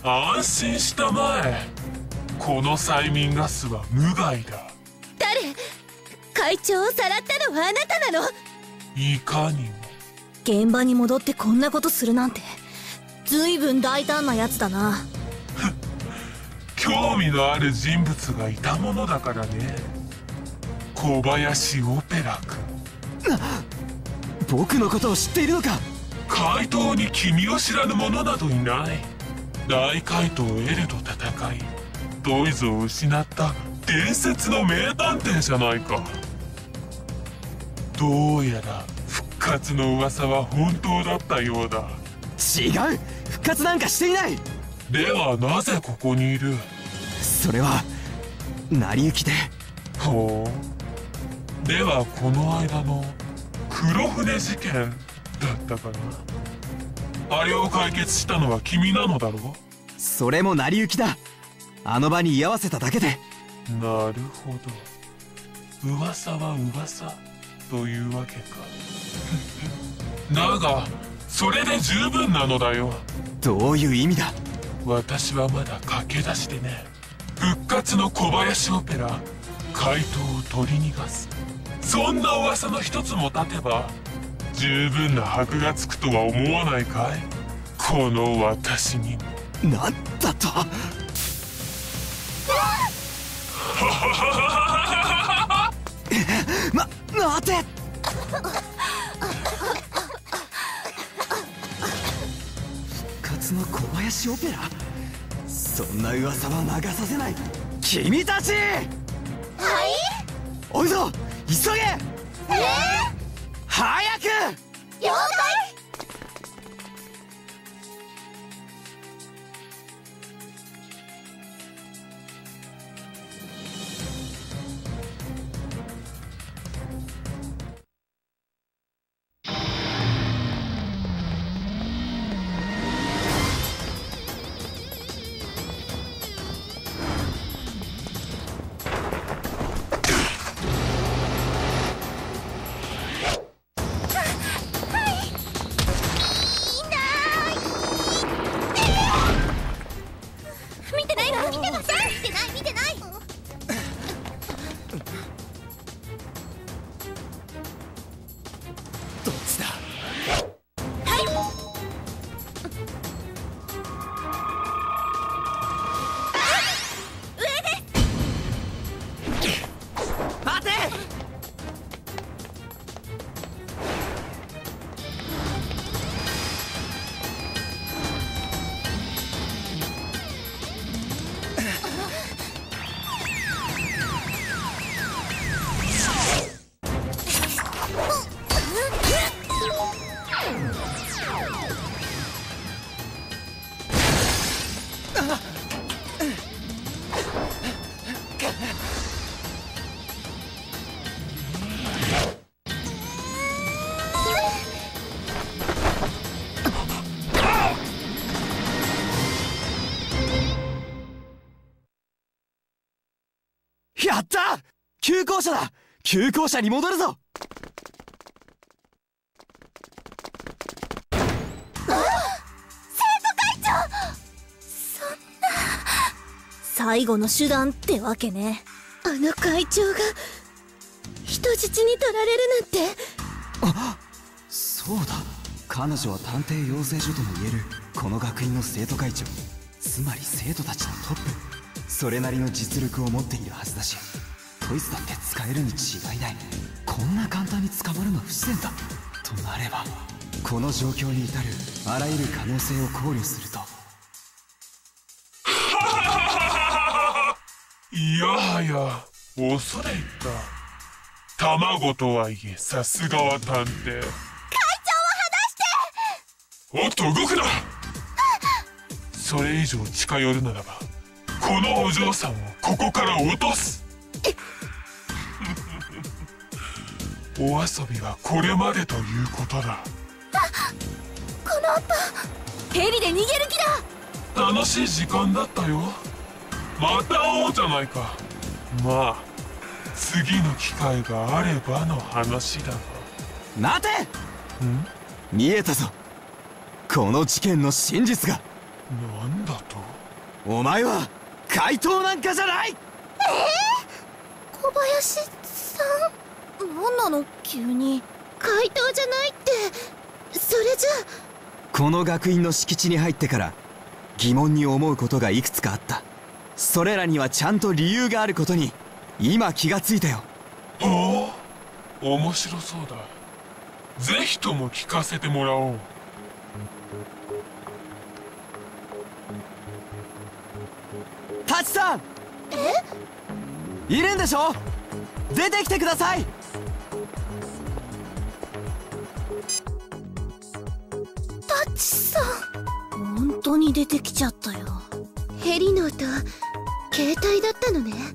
安心したまえ。この催眠ガスは無害だ。 誰？会長をさらったのはあなたなの？ いかにも。 現場に戻ってこんなことするなんてずいぶん大胆なやつだな。 興味のある人物がいたものだからね。小林オペラ君。 僕のことを知っているのか？ 怪盗に君を知らぬ者などいない。大怪盗エルと戦いドイズを失った伝説の名探偵じゃないか。どうやら復活の噂は本当だったようだ。 違う、復活なんかしていない。 ではなぜここにいる？ それは成り行きで。 ほう。ではこの間の黒船事件だったかな。あれを解決したのは君なのだろう？ それも成り行きだ。あの場に居合わせただけで。 なるほど。噂は噂というわけか。だがそれで十分なのだよ。 どういう意味だ？ 私はまだ駆け出しでね。復活の小林オペラ怪盗を取り逃がす、そんな噂の一つも立てば十分な箔がつくとは思わないかい？この私にも。 なんだと？待て！復活の小林オペラ？そんな噂は流させない。君たち！はい？追うぞ！急げ！早く！ 了解！ どっちだ？待て！やった！急行車だ！急行車に戻るぞ！ 最後の手段ってわけね。あの会長が人質に取られるなんて。 あ、そうだ。彼女は探偵養成所とも言えるこの学院の生徒会長、つまり生徒たちのトップ。それなりの実力を持っているはずだし、トイズだって使えるに違いない。こんな簡単に捕まるのは不自然だとなれば、この状況に至るあらゆる可能性を考慮すると。 いやはや恐れ入った。卵とはいえさすがは探偵。会長を離して！ おっと動くな！それ以上近寄るならばこのお嬢さんをここから落とす。お遊びはこれまでということだ。 この音、ヘリで逃げる気だ。 楽しい時間だったよ。また会おうじゃないか。まあ次の機会があればの話だが。 待て！見えたぞ、この事件の真実が。 なんだと？ お前は怪盗なんかじゃない。 小林さん、何なの急に。怪盗じゃないって、それじゃ。 この学院の敷地に入ってから疑問に思うことがいくつかあった。それらにはちゃんと理由があることに今気がついたよ。 おお、面白そうだ。ぜひとも聞かせてもらおう。 タチさん、いるんでしょ？出てきてください。 タチさん、本当に出てきちゃったよ。ヘリの音、携帯だったのね。どういう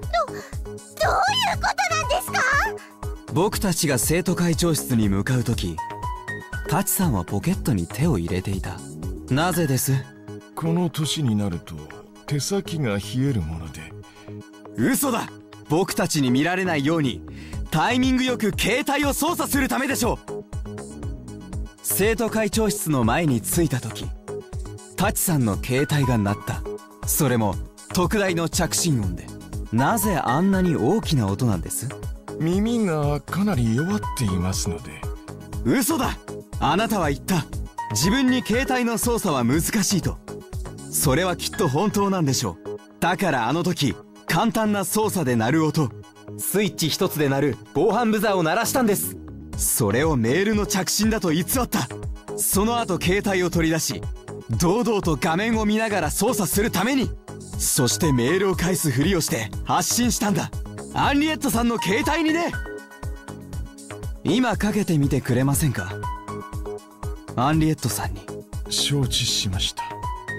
ことなんですか？ 僕たちが生徒会長室に向かうとき、タチさんはポケットに手を入れていた。なぜです？ この年になると手先が冷えるもので。 嘘だ。僕たちに見られないようにタイミングよく携帯を操作するためでしょう。生徒会長室の前に着いた時、タチさんの携帯が鳴った。それも特大の着信音で。なぜあんなに大きな音なんです？ 耳がかなり弱っていますので。 嘘だ。あなたは言った。自分に携帯の操作は難しいと。それはきっと本当なんでしょう。だからあの時簡単な操作で鳴る音、スイッチ一つで鳴る防犯ブザーを鳴らしたんです。それをメールの着信だと偽った。その後携帯を取り出し、堂々と画面を見ながら操作するために、そしてメールを返すふりをして発信したんだ。アンリエットさんの携帯にね。今かけてみてくれませんか？アンリエットさんに。 承知しました。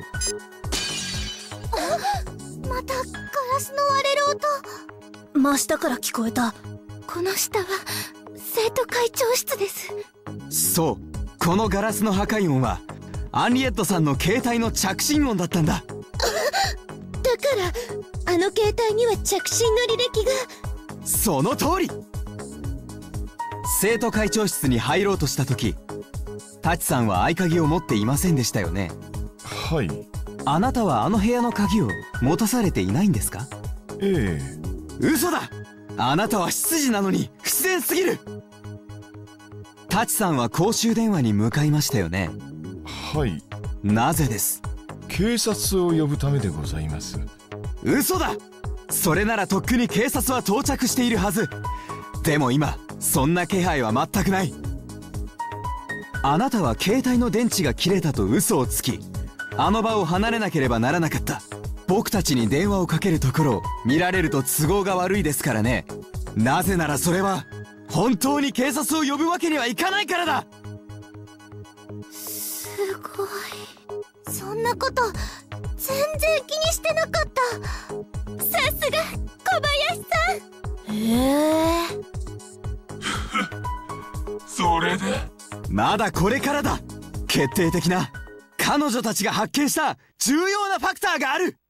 またガラスの割れる音。真下から聞こえた。この下は生徒会長室です。 そう、このガラスの破壊音はアンリエットさんの携帯の着信音だったんだ。だからあの携帯には着信の履歴が。 その通り。生徒会長室に入ろうとした時、タチさんは合鍵を持っていませんでしたよね。 はい。 あなたはあの部屋の鍵を持たされていないんですか？ ええ。 嘘だ。あなたは執事なのに不自然すぎる。タチさんは公衆電話に向かいましたよね。 はい。 なぜです？ 警察を呼ぶためでございます。 嘘だ。それならとっくに警察は到着しているはず。でも今そんな気配は全くない。あなたは携帯の電池が切れたと嘘をつき、あの場を離れなければならなかった。僕たちに電話をかけるところを見られると都合が悪いですからね。なぜならそれは本当に警察を呼ぶわけにはいかないからだ。 すごい。そんなこと全然気にしてなかった。さすが小林さん。 それでまだこれからだ。決定的な彼女たちが発見した重要なファクターがある。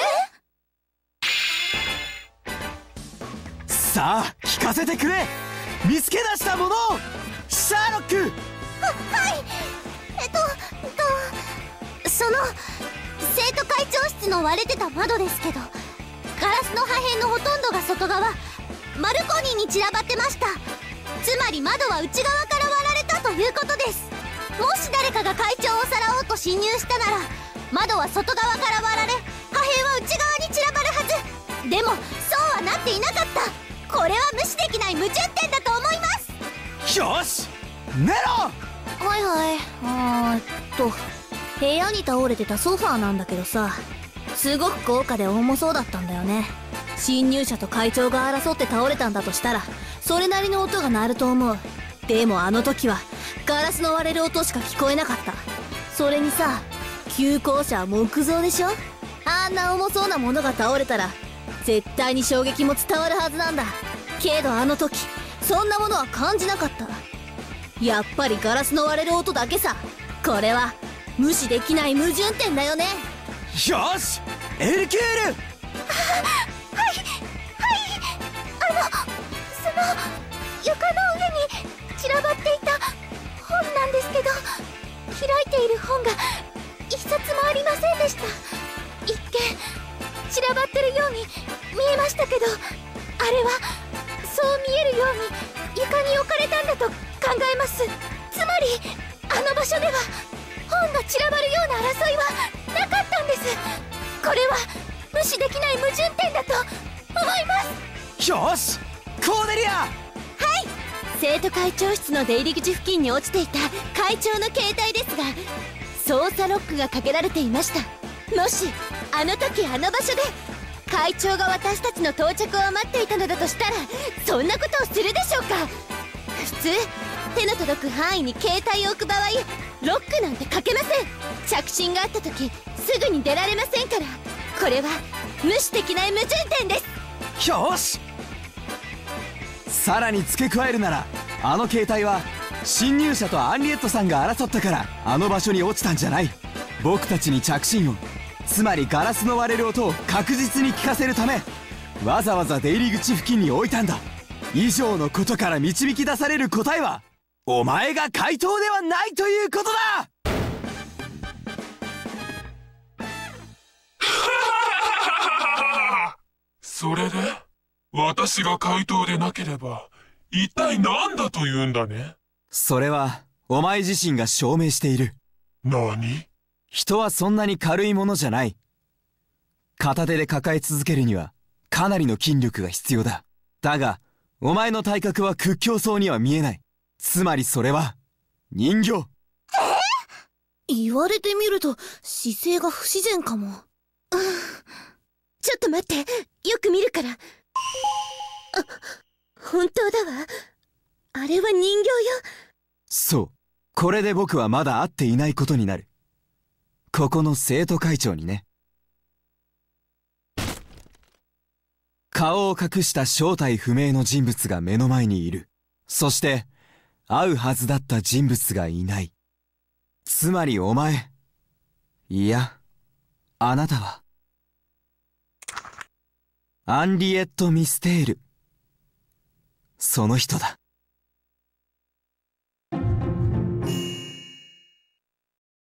さあ聞かせてくれ。見つけ出したものをシャーロック。 はい。その生徒会長室の割れてた窓ですけど、ガラスの破片のほとんどが外側、バルコニーに散らばってました。つまり窓は内側から割られたということです。もし誰かが会長をさらおうと侵入したなら、窓は外側から割られ、破片は内側に散らばるはず。でもそうはなっていなかった。これは無視できない矛盾点だと思います。 よしネロ。 はいはい。部屋に倒れてたソファーなんだけどさ、すごく豪華で重そうだったんだよね。侵入者と会長が争って倒れたんだとしたら、それなりの音が鳴ると思う。でもあの時はガラスの割れる音しか聞こえなかった。それにさ、旧校舎は木造でしょ。あんな重そうなものが倒れたら絶対に衝撃も伝わるはずなんだ。けどあの時そんなものは感じなかった。やっぱりガラスの割れる音だけさ。これは無視できない矛盾点だよね。 よしエルキュール。 その床の上に散らばっていた本なんですけど、開いている本が一冊もありませんでした。一見散らばってるように見えましたけど、あれはそう見えるように床に置かれたんだと考えます。つまりあの場所では本が散らばるような争いはなかったんです。これは無視できない矛盾点だと思います。 よし、コーネリア。 生徒会長室の出入り口付近に落ちていた会長の携帯ですが、操作ロックがかけられていました。もしあの時あの場所で会長が私たちの到着を待っていたのだとしたら、そんなことをするでしょうか。普通手の届く範囲に携帯を置く場合、ロックなんてかけません。着信があった時すぐに出られませんから、これは無視できない矛盾点です。 よし、さらに付け加えるなら、あの携帯は侵入者とアンリエットさんが争ったからあの場所に落ちたんじゃない。僕たちに着信音、つまりガラスの割れる音を確実に聞かせるため、わざわざ出入り口付近に置いたんだ。以上のことから導き出される答えは、お前が怪盗ではないということだ。 それで私が怪盗でなければ一体何だというんだね。 それはお前自身が証明している。 何？ 人はそんなに軽いものじゃない。片手で抱え続けるにはかなりの筋力が必要だ。だがお前の体格は屈強そうには見えない。つまりそれは人形。 言われてみると姿勢が不自然かも。ちょっと待って、よく見るから。本当だわ。あれは人形よ。 そう。これで僕はまだ会っていないことになる。ここの生徒会長にね。顔を隠した正体不明の人物が目の前にいる。そして会うはずだった人物がいない。つまりお前、いやあなたはアンリエット・ミステール、その人だ。